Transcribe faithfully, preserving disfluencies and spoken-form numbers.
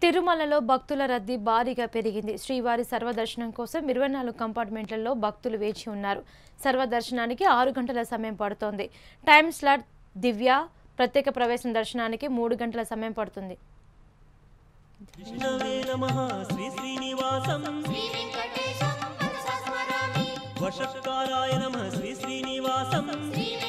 తిరుమలలో భక్తుల రద్దీ భారీగా పెరిగింది. శ్రీవారి సర్వదర్శనం కోసం ఇరవై నాలుగు కంపార్ట్మెంట్లలో భక్తులు వేచి ఉన్నారు. సర్వదర్శనానికి ఆరు గంటల సమయం పడుతోంది. టైం స్లాట్ దివ్య ప్రత్యేక ప్రవేశం దర్శనానికి మూడు గంటల సమయం పడుతుంది. వశత్కారాయ నమః శ్రీ శ్రీనివాసం